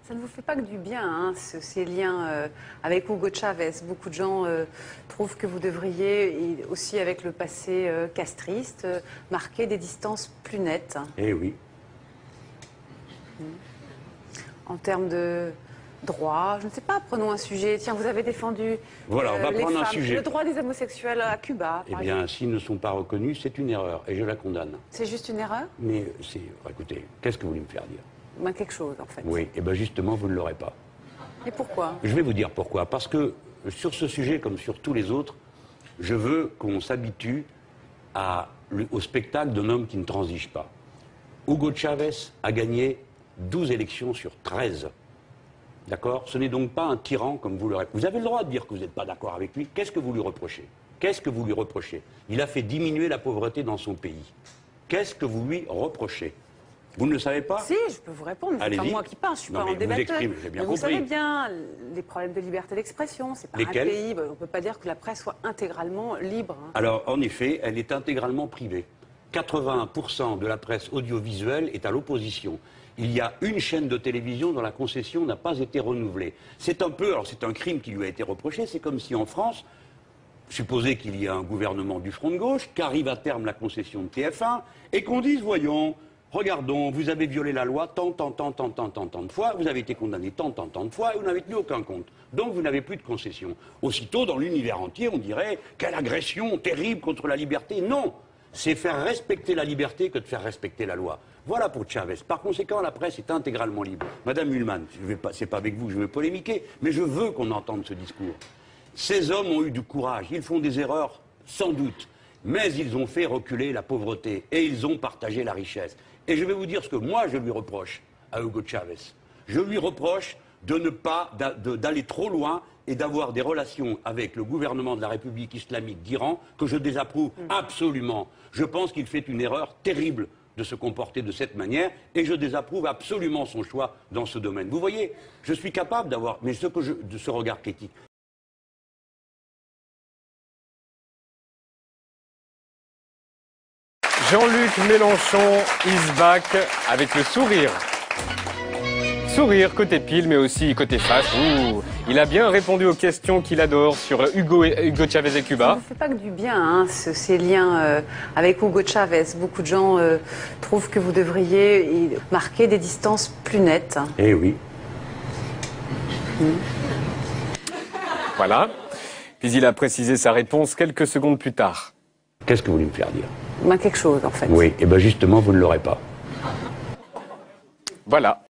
Ça ne vous fait pas que du bien, hein, ces liens avec Hugo Chavez. Beaucoup de gens trouvent que vous devriez, et aussi avec le passé castriste, marquer des distances plus nettes. Eh oui. En termes de droit, je ne sais pas, prenons un sujet. Tiens, vous avez défendu Voilà, on va les prendre un femmes, sujet. le droit des homosexuels à Cuba. Eh bien, s'ils ne sont pas reconnus, c'est une erreur, et je la condamne. C'est juste une erreur? Mais c'est... Écoutez, qu'est-ce que vous voulez me faire dire? Ben, quelque chose, en fait. Oui, et bien justement, vous ne l'aurez pas. Et pourquoi? Je vais vous dire pourquoi. Parce que sur ce sujet, comme sur tous les autres, je veux qu'on s'habitue au spectacle d'un homme qui ne transige pas. Hugo Chavez a gagné 12 élections sur 13. D'accord? Ce n'est donc pas un tyran comme vous le répétez. Vous avez le droit de dire que vous n'êtes pas d'accord avec lui. Qu'est-ce que vous lui reprochez? Qu'est-ce que vous lui reprochez? Il a fait diminuer la pauvreté dans son pays. Qu'est-ce que vous lui reprochez? Vous ne le savez pas? Si, je peux vous répondre, mais c'est pas moi qui parle, je suis pas en débatteur. Vous savez bien, les problèmes de liberté d'expression, c'est pas Lesquels? un pays, on ne peut pas dire que la presse soit intégralement libre. Hein. Alors, en effet, elle est intégralement privée. 81% de la presse audiovisuelle est à l'opposition. Il y a une chaîne de télévision dont la concession n'a pas été renouvelée. C'est un peu, alors c'est un crime qui lui a été reproché, c'est comme si en France, supposez qu'il y a un gouvernement du front de gauche, qu'arrive à terme la concession de TF1, et qu'on dise, voyons, regardons, vous avez violé la loi tant de fois, vous avez été condamné tant de fois, et vous n'avez tenu aucun compte. Donc vous n'avez plus de concession. Aussitôt, dans l'univers entier, on dirait, quelle agression terrible contre la liberté. Non, c'est faire respecter la liberté que de faire respecter la loi. Voilà pour Chavez. Par conséquent, la presse est intégralement libre. Madame Ullmann, c'est pas avec vous que je veux polémiquer, mais je veux qu'on entende ce discours. Ces hommes ont eu du courage, ils font des erreurs, sans doute, mais ils ont fait reculer la pauvreté et ils ont partagé la richesse. Et je vais vous dire ce que moi je lui reproche à Hugo Chavez. Je lui reproche de ne pas d'aller trop loin et d'avoir des relations avec le gouvernement de la République islamique d'Iran que je désapprouve absolument. Je pense qu'il fait une erreur terrible de se comporter de cette manière et je désapprouve absolument son choix dans ce domaine. Vous voyez, je suis capable d'avoir de ce regard critique. Jean-Luc Mélenchon is back avec le sourire. Sourire côté pile, mais aussi côté face. Ouh, il a bien répondu aux questions qu'il adore sur Hugo Chavez et Cuba. Ça ne vous fait pas que du bien, hein, ces liens avec Hugo Chavez. Beaucoup de gens trouvent que vous devriez marquer des distances plus nettes. Eh oui. Voilà. Puis il a précisé sa réponse quelques secondes plus tard. Qu'est-ce que vous voulez me faire dire? Ben, quelque chose, en fait. Oui, et bien justement, vous ne l'aurez pas. Voilà.